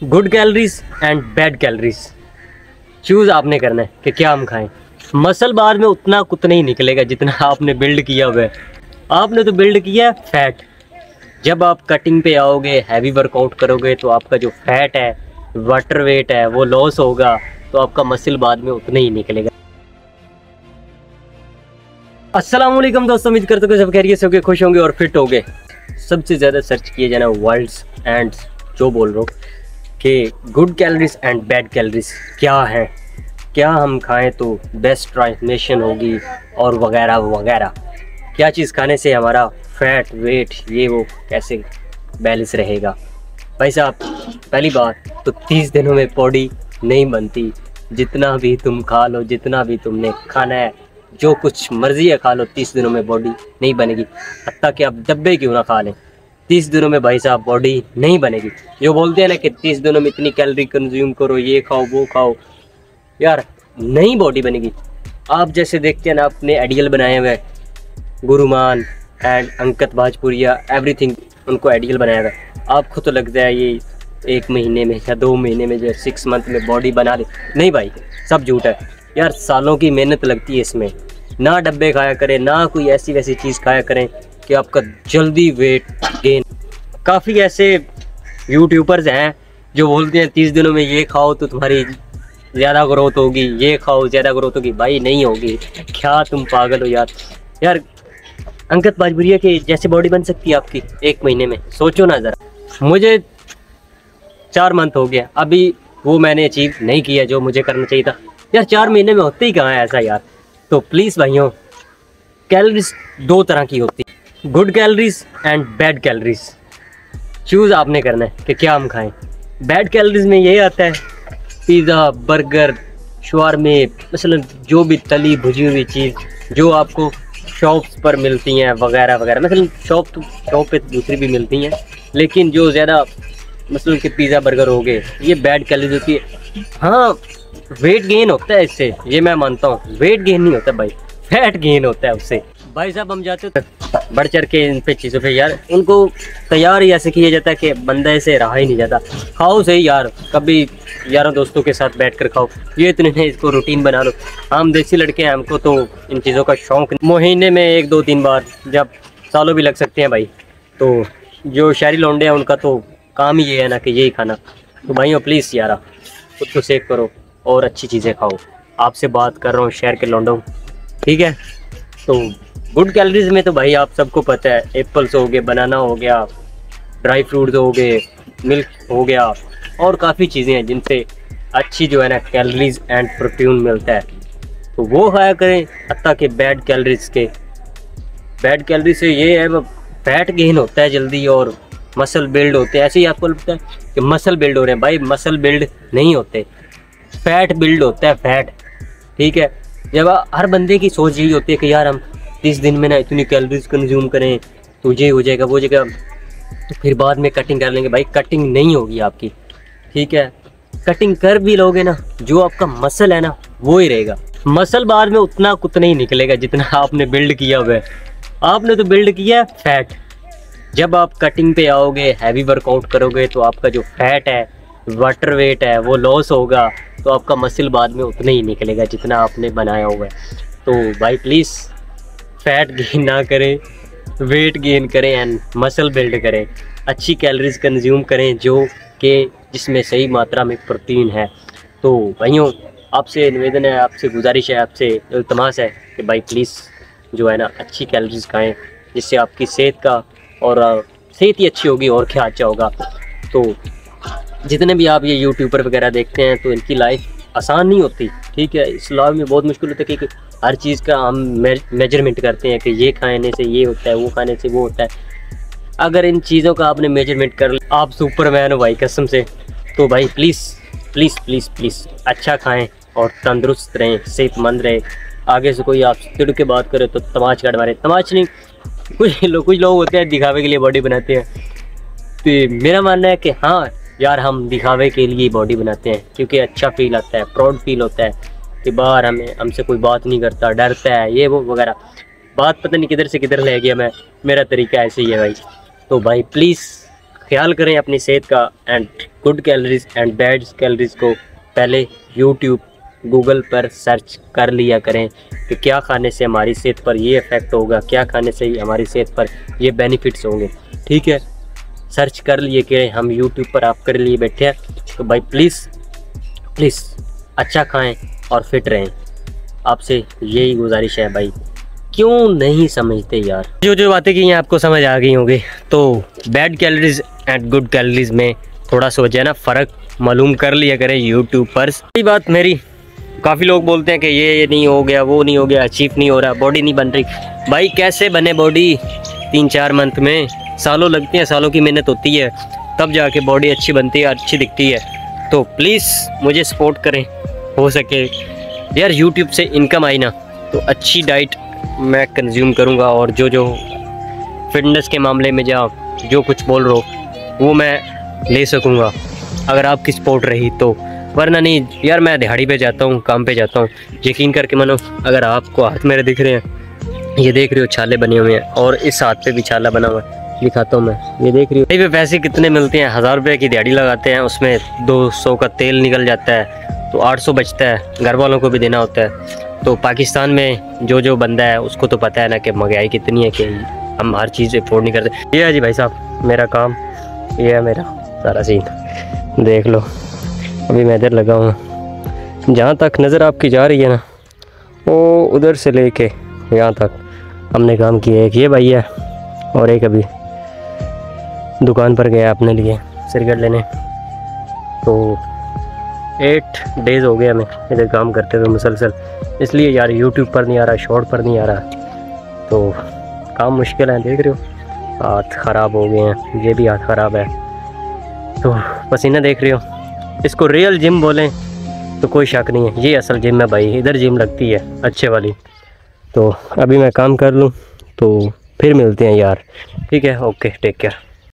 Good calories and bad calories choose आपने करना है कि क्या हम खाएं। मसल बार में उतना कुछ नहीं निकलेगा जितना आपने बिल्ड किया हुआ है। आपने तो बिल्ड किया है फैट। जब आप कटिंग पे आओगे, हैवी वर्कआउट करोगे तो आपका जो फैट है, वाटर वेट है, वो लॉस होगा, तो आपका मसल बाद में उतना ही निकलेगा। अस्सलाम वालेकुम दोस्तों, उम्मीद करते हो सब खैरियत से होंगे, खुश होंगे और फिट होंगे। सबसे ज़्यादा सर्च किए जाना वर्ल्ड्स एंड जो बोल रहा हूँ कि good calories and bad calories क्या है, क्या हम खाएं तो बेस्ट ट्रांसमिशन होगी और वगैरह वगैरह, क्या चीज़ खाने से हमारा फैट वेट ये वो कैसे बैलेंस रहेगा। भाई साहब, पहली बात तो 30 दिनों में बॉडी नहीं बनती। जितना भी तुम खा लो, जितना भी तुमने खाना है, जो कुछ मर्जी है खा लो, 30 दिनों में बॉडी नहीं बनेगी। हत्ता कि आप डब्बे क्यों ना खा लें, 30 दिनों में भाई साहब बॉडी नहीं बनेगी। जो बोलते हैं ना कि 30 दिनों में इतनी कैलोरी कंज्यूम करो, ये खाओ वो खाओ, यार नहीं बॉडी बनेगी। आप जैसे देखते हैं ना, अपने आइडियल बनाए हुए गुरुमान एंड अंकित भाजपुरिया, एवरीथिंग उनको आइडियल बनाया हुआ है। आपको तो लगता है ये 1 महीने में या 2 महीने में, जो 6 मंथ में बॉडी बना ले। नहीं भाई, सब झूठ है यार। सालों की मेहनत लगती है इसमें। ना डब्बे खाया करें, ना कोई ऐसी वैसी चीज़ खाया करें कि आपका जल्दी वेट गेन। काफ़ी ऐसे यूट्यूबर्स हैं जो बोलते हैं 30 दिनों में ये खाओ तो तुम्हारी ज़्यादा ग्रोथ होगी, ये खाओ ज़्यादा ग्रोथ होगी। भाई नहीं होगी, क्या तुम पागल हो यार। यार अंकित भाजपुरिया के जैसे बॉडी बन सकती है आपकी 1 महीने में? सोचो ना ज़रा। मुझे 4 मंथ हो गया, अभी वो मैंने अचीव नहीं किया जो मुझे करना चाहिए था यार। 4 महीने में होते ही कहाँ है ऐसा यार। तो प्लीज़ भाइयों, कैलोरीज 2 तरह की होती है, good calories and bad calories. Choose आपने करना है कि क्या हम खाएं। बैड कैलोरीज में यही आता है पिज़्ज़ा, बर्गर, शवारमे, मसलन जो भी तली भुजी हुई चीज़ जो आपको शॉप्स पर मिलती हैं वगैरह वगैरह। मसलन शॉप पे दूसरी भी मिलती हैं, लेकिन जो ज़्यादा मसलन कि पिज़्ज़ा बर्गर हो गए, ये बैड कैलोरीज होती है। हाँ, वेट गेन होता है इससे, ये मैं मानता हूँ। वेट गेन नहीं होता भाई, फैट गेन होता है उससे। भाई साहब, हम जाते बढ़ चढ़ के इन पे चीज़ों पे यार, उनको तैयार ही ऐसे किया जाता है कि बंदे से रहा ही नहीं जाता। खाओ सही यार, कभी यारों दोस्तों के साथ बैठ कर खाओ, ये इतने नहीं, इसको रूटीन बना लो। हम देसी लड़के हैं, हमको तो इन चीज़ों का शौक़। महीने में 1-2-3 बार, जब सालों भी लग सकते हैं भाई। तो जो शहरी लौंडे हैं उनका तो काम ही ये है ना कि यही खाना। तो भाइयों प्लीज़ यारा, खुद को सेव करो और अच्छी चीज़ें खाओ। आपसे बात कर रहा हूँ शहर के लौंडों, ठीक है। तो गुड कैलोरीज में तो भाई आप सबको पता है, एप्पल्स हो गए, बनाना हो गया, ड्राई फ्रूट्स हो गए, मिल्क हो गया, और काफ़ी चीज़ें हैं जिनसे अच्छी जो है ना कैलोरीज एंड प्रोटीन मिलता है। तो वो खाया करें। हत्ता कि बैड कैलोरी से ये है फैट गेन होता है जल्दी और मसल बिल्ड होते हैं। ऐसे ही आपको लगता है कि मसल बिल्ड हो रहे हैं, भाई मसल बिल्ड नहीं होते, फैट बिल्ड होता है, फैट, ठीक है। जब हर बंदे की सोच यही होती है कि यार हम 30 दिन में ना इतनी कैलोरीज कंज्यूम करें तो ये हो जाएगा वो हो जाएगा, तो फिर बाद में कटिंग कर लेंगे। भाई कटिंग नहीं होगी आपकी, ठीक है। कटिंग कर भी लोगे ना, जो आपका मसल है ना वो ही रहेगा। मसल बार में उतना कुछ नहीं निकलेगा जितना आपने बिल्ड किया हुआ है। आपने तो बिल्ड किया है फैट। जब आप कटिंग पे आओगे, हैवी वर्कआउट करोगे, तो आपका जो फैट है, वाटर वेट है, वो लॉस होगा, तो आपका मसल बाद में उतना ही निकलेगा जितना आपने बनाया हुआ है। तो भाई प्लीज़ फैट गेन ना करें, वेट गेन करें एंड मसल बिल्ड करें। अच्छी कैलोरीज कंज्यूम करें जो कि जिसमें सही मात्रा में प्रोटीन है। तो भाइयों, आपसे निवेदन है, आपसे गुजारिश है, आपसे इल्तमास है कि भाई प्लीज़ जो है ना अच्छी कैलोरीज खाएँ, जिससे आपकी सेहत का और सेहत ही अच्छी होगी और क्या अच्छा होगा। तो जितने भी आप ये यूट्यूबर वगैरह देखते हैं, तो इनकी लाइफ आसान नहीं होती, ठीक है। इस लाइफ में बहुत मुश्किल होता है कि हर चीज़ का हम मेजरमेंट करते हैं कि ये खाने से ये होता है, वो खाने से वो होता है। अगर इन चीज़ों का आपने मेजरमेंट कर लिया, आप सुपरमैन हो भाई कसम से। तो भाई प्लीज़ प्लीज़ प्लीज़ प्लीज़ अच्छा खाएँ और तंदुरुस्त रहें, सेहतमंद रहें। आगे से कोई आप तिड़ के बात करे तो तमाच काट मारे, तमाच नहीं, कुछ लोग होते हैं दिखावे के लिए बॉडी बनाते हैं। तो मेरा मानना है कि हाँ यार, हम दिखावे के लिए बॉडी बनाते हैं क्योंकि अच्छा फील आता है, प्राउड फील होता है कि बाहर हमसे कोई बात नहीं करता, डरता है, ये वो वगैरह। बात पता नहीं किधर से किधर ले गया मैं, मेरा तरीका ऐसे ही है भाई। तो भाई प्लीज़ ख्याल करें अपनी सेहत का, and good calories and bad calories को पहले यूट्यूब गूगल पर सर्च कर लिया करें कि क्या खाने से हमारी सेहत पर ये इफ़ेक्ट होगा, क्या खाने से हमारी सेहत पर ये बेनिफिट्स होंगे। ठीक है, सर्च कर लिए कि हम यूट्यूब पर आप कर लिए बैठे हैं, तो भाई प्लीज़ अच्छा खाएं और फिट रहें। आपसे यही गुजारिश है भाई, क्यों नहीं समझते यार। जो बातें की हैं आपको समझ आ गई होंगी। तो bad calories and good calories में थोड़ा सा जो है ना फ़र्क मालूम कर लिया करें यूट्यूब पर। यही बात मेरी, काफ़ी लोग बोलते हैं कि ये नहीं हो गया, वो नहीं हो गया, अचीव नहीं हो रहा, बॉडी नहीं बन रही। भाई कैसे बने बॉडी? 3-4 मंथ में, सालों लगती हैं, सालों की मेहनत होती है, तब जाके बॉडी अच्छी बनती है, अच्छी दिखती है। तो प्लीज़ मुझे सपोर्ट करें, हो सके यार। यूट्यूब से इनकम आई ना तो अच्छी डाइट मैं कंज्यूम करूँगा, और जो फिटनेस के मामले में जो कुछ बोल रहा हो वो मैं ले सकूँगा अगर आपकी सपोर्ट रही तो। वरना नहीं यार, मैं दिहाड़ी पे जाता हूँ, काम पे जाता हूँ। यकीन करके मानो, अगर आपको हाथ मेरे दिख रहे हैं, ये देख रहे हो छाले बने हुए हैं, और इस हाथ पे भी छाला बना हुआ है, दिखाता हूँ मैं, ये देख रही हो। पे पैसे कितने मिलते हैं? 1000 रुपये की दिहाड़ी लगाते हैं, उसमें 200 का तेल निकल जाता है, तो 800 बचता है, घर वालों को भी देना होता है। तो पाकिस्तान में जो बंदा है उसको तो पता है ना कि महंगाई कितनी है, कि हम हर चीज़ अफोर्ड नहीं करते। ये है जी भाई साहब मेरा काम, ये है मेरा सारा सीन, देख लो। अभी मैं इधर लगा हूँ, जहाँ तक नज़र आपकी जा रही है ना, वो उधर से लेके यहाँ तक हमने काम किया। एक ये भाई है, और एक अभी दुकान पर गया अपने लिए सिगरेट लेने। तो 8 डेज़ हो गए हमें इधर काम करते हुए मुसलसल, इसलिए यार यूट्यूब पर नहीं आ रहा, शॉर्ट पर नहीं आ रहा, तो काम मुश्किल है। देख रहे हो हाथ ख़राब हो गए हैं, ये भी हाथ ख़राब है, तो पसीना देख रहे हो। इसको रियल जिम बोलें तो कोई शक नहीं है, ये असल जिम है भाई, इधर जिम लगती है अच्छे वाली। तो अभी मैं काम कर लूँ तो फिर मिलते हैं यार, ठीक है, ओके, टेक केयर।